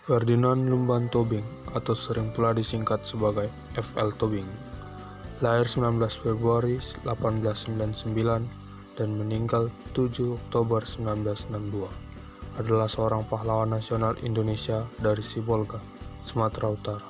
Ferdinand Lumban Tobing atau sering pula disingkat sebagai F.L. Tobing, lahir 19 Februari 1899 dan meninggal 7 Oktober 1962, adalah seorang pahlawan nasional Indonesia dari Sibolga, Sumatera Utara.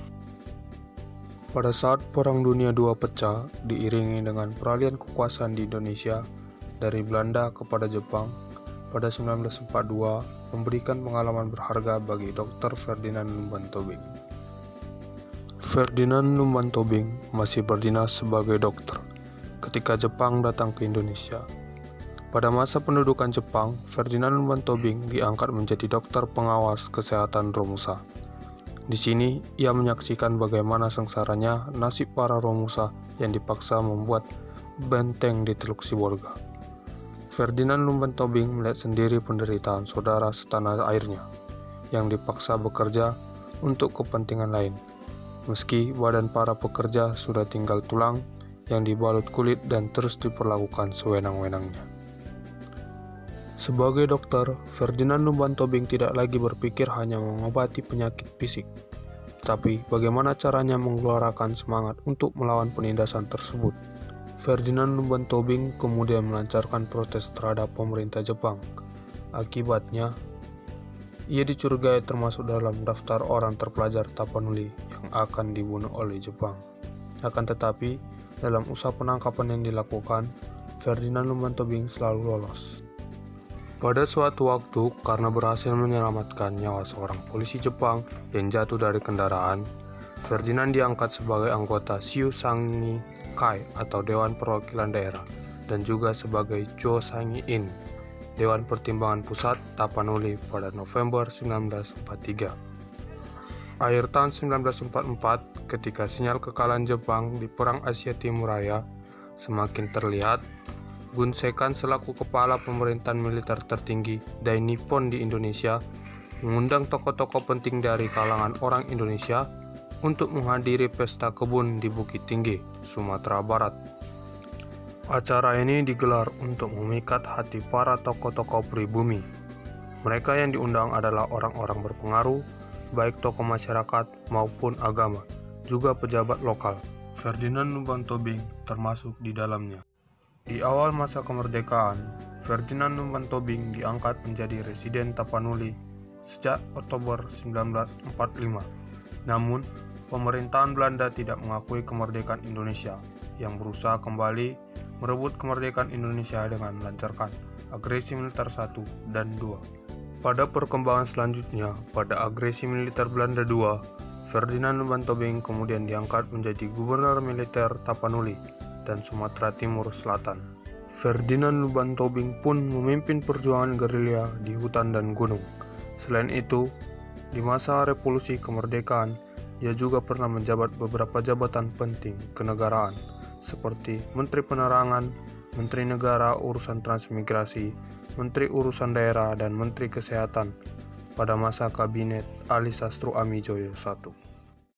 Pada saat Perang Dunia II pecah, diiringi dengan peralihan kekuasaan di Indonesia dari Belanda kepada Jepang, pada 1942 memberikan pengalaman berharga bagi Dr. Ferdinand Lumban Tobing. Ferdinand Lumban Tobing masih berdinas sebagai dokter ketika Jepang datang ke Indonesia. Pada masa pendudukan Jepang, Ferdinand Lumban Tobing diangkat menjadi dokter pengawas kesehatan Romusa. Di sini, ia menyaksikan bagaimana sengsaranya nasib para Romusa yang dipaksa membuat benteng di Teluk Sibolga. Ferdinand Lumban Tobing melihat sendiri penderitaan saudara setanah airnya yang dipaksa bekerja untuk kepentingan lain, meski badan para pekerja sudah tinggal tulang yang dibalut kulit dan terus diperlakukan sewenang-wenangnya. Sebagai dokter, Ferdinand Lumban Tobing tidak lagi berpikir hanya mengobati penyakit fisik, tetapi bagaimana caranya mengeluarkan semangat untuk melawan penindasan tersebut. Ferdinand Lumban Tobing kemudian melancarkan protes terhadap pemerintah Jepang. Akibatnya, ia dicurigai termasuk dalam daftar orang terpelajar Tapanuli yang akan dibunuh oleh Jepang. Akan tetapi, dalam usaha penangkapan yang dilakukan, Ferdinand Lumban Tobing selalu lolos. Pada suatu waktu, karena berhasil menyelamatkan nyawa seorang polisi Jepang yang jatuh dari kendaraan, Ferdinand diangkat sebagai anggota Shiu Sangi Kai atau Dewan Perwakilan Daerah, dan juga sebagai Jo Sangi In, Dewan Pertimbangan Pusat Tapanuli pada November 1943. Akhir tahun 1944, ketika sinyal kekalahan Jepang di Perang Asia Timur Raya semakin terlihat, Gun Seikan selaku kepala pemerintahan militer tertinggi Dai Nippon di Indonesia mengundang tokoh-tokoh penting dari kalangan orang Indonesia untuk menghadiri pesta kebun di Bukit Tinggi, Sumatera Barat. Acara ini digelar untuk memikat hati para tokoh-tokoh pribumi. Mereka yang diundang adalah orang-orang berpengaruh, baik tokoh masyarakat maupun agama, juga pejabat lokal. Ferdinand Lumban Tobing termasuk di dalamnya. Di awal masa kemerdekaan, Ferdinand Lumban Tobing diangkat menjadi residen Tapanuli sejak Oktober 1945. Namun, pemerintahan Belanda tidak mengakui kemerdekaan Indonesia yang berusaha kembali merebut kemerdekaan Indonesia dengan melancarkan agresi militer 1 dan 2. Pada perkembangan selanjutnya, pada agresi militer Belanda 2, Ferdinand Lumban Tobing kemudian diangkat menjadi gubernur militer Tapanuli dan Sumatera Timur Selatan. Ferdinand Lumban Tobing pun memimpin perjuangan gerilya di hutan dan gunung. Selain itu, di masa revolusi kemerdekaan, ia juga pernah menjabat beberapa jabatan penting kenegaraan, seperti Menteri Penerangan, Menteri Negara Urusan Transmigrasi, Menteri Urusan Daerah, dan Menteri Kesehatan pada masa Kabinet Ali Sastro Amijoyo I.